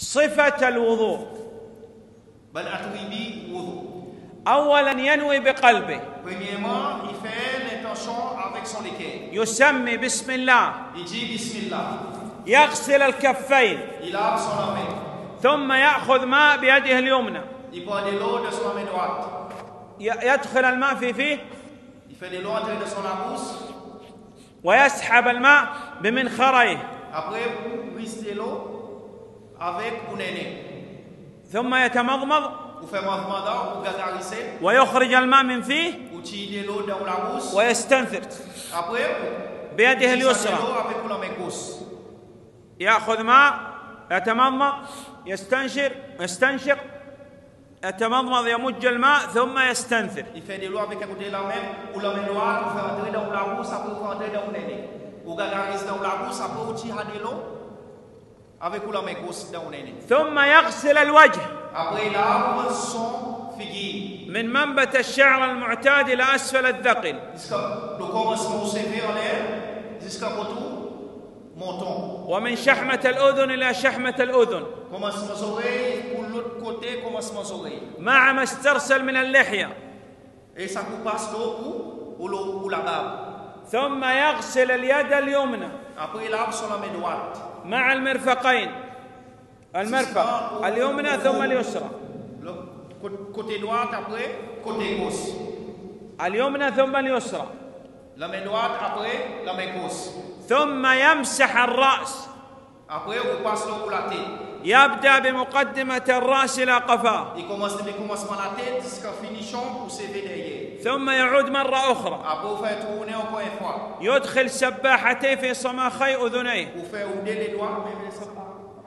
صفة الوضوء. Bon attribut wudu. أولا ينوي بقلبه. Premièrement, il fait l'intention avec son équerre. يسمي بسم الله. Il dit Bismillah. يغسل الكفين. Il lave son main. ثم يأخذ ماء بيده اليمنى. Il prend de l'eau de son main droite. يدخل الماء في فيه. Il fait de l'eau entrer dans son bouche. ويسحب الماء بمنخريه. Après, il brise de l'eau avec un nez. ثم يتمضمض. Vous faites mouvement d'eau, vous gargarisez. ويخرج الماء من فيه. Vous tirez de l'eau dans la bouche. ويستنثر. Après, بيده vous اليسرى. avec la main gauche. يأخذ ماء يتمضمض يستنشق يتمضمض يمج الماء ثم يستنثر. Il fait de l'eau avec un côté de la main ou la main droite, vous faites entrer dans la bouche, après vous faites entrer dans le nez. Vous gargarisez dans la bouche, après vous tirez de l'eau avec la main gauche dans le nez. ثم يغسل الوجه. Après il lave son figure. من منبت الشعر المعتاد إلى أسفل الذقن. Jusqu'à le commencement sévère en l'air, jusqu'à retour menton. ومن شحمة الأذن إلى شحمة الأذن. Commencement oreille, pour l'autre côté, commencement oreille. مع ما استرسل من اللحية. Et ça vous passe l'eau ou la barbe. ثم يغسل اليد اليمنى. Après il lave sur la main droite. مع المرفقين. المرفق اليمنى ثم اليسرى. Côté droit après, côté gauche. اليمنى ثم اليسرى. La main droite après, la main gauche. ثم يمسح الرأس. Après, on passe l'eau pour la tête. يبدأ بمقدمة الرأس إلى قفاه. Il commence par la tête jusqu'à finition pour s'élever derrière. ثم يعود مرة أخرى. Après, vous faites tourner encore une fois. يدخل سباحتيه في صماخي أذنيه. Vous faites rouler les doigts, même les sapins.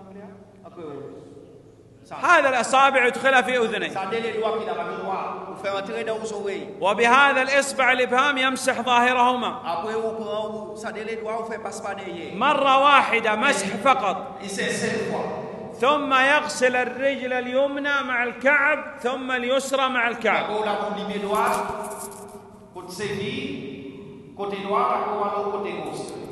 هذا الأصابع يدخلها في أذنيه. وبهذا الإصبع الإبهام يمسح ظاهرهما. مرة واحدة مسح فقط. ثم يغسل الرجل اليمنى مع الكعب ثم اليسرى مع الكعب. côté droit, côté gauche.